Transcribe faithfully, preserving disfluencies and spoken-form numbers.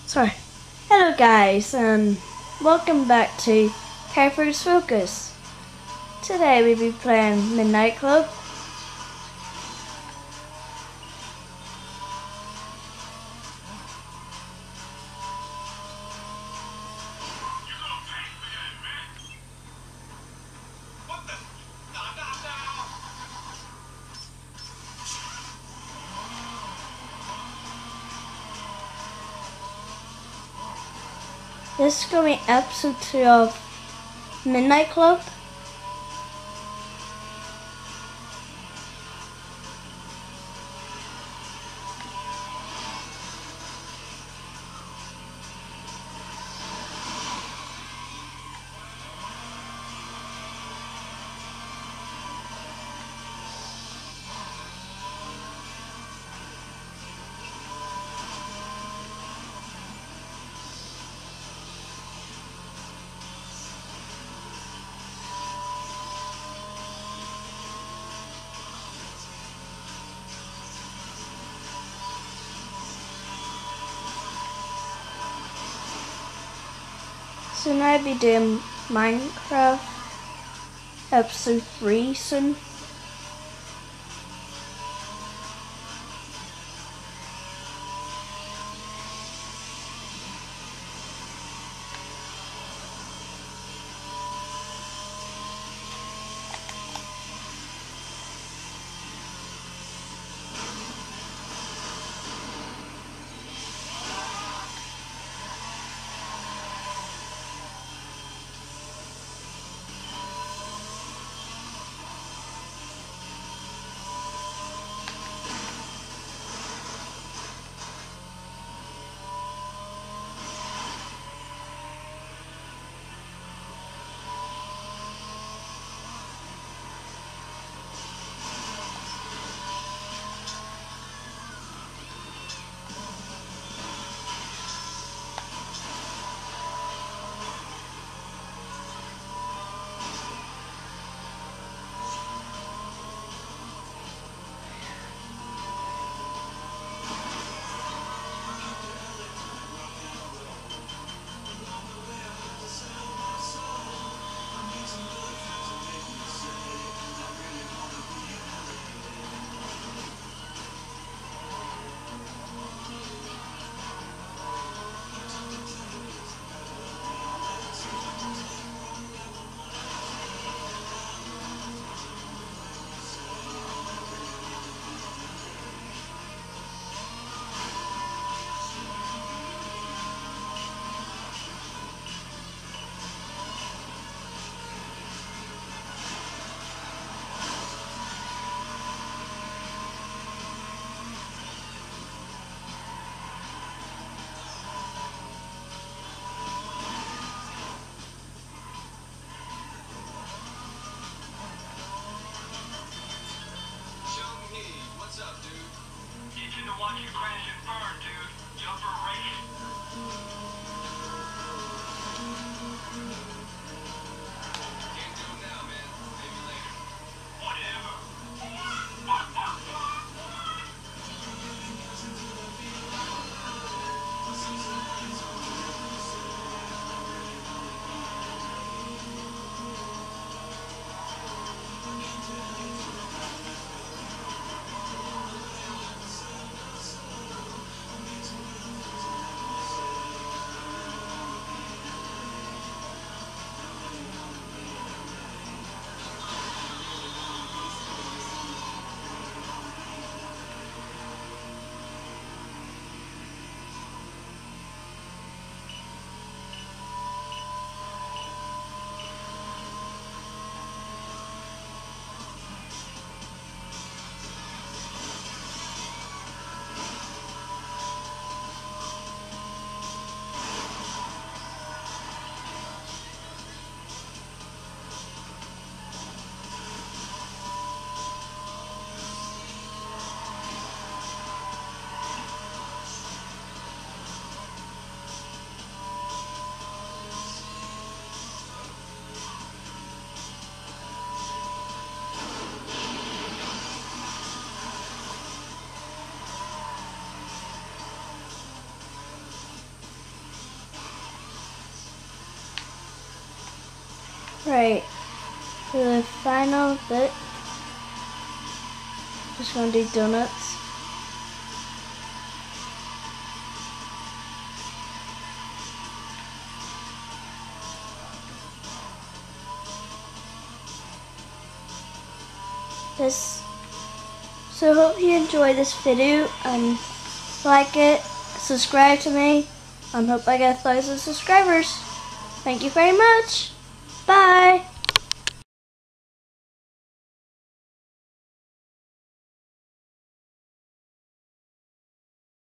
Sorry. Hello guys, and welcome back to Carefree Focus. Today we'll be playing Midnight Club. This is going to be episode two of Midnight Club. So now I'll be doing Minecraft episode three soon. Right, for the final bit, just gonna do donuts. This, so hope you enjoy this video and like it, subscribe to me, and hope I get a thousand subscribers. Thank you very much. Bye.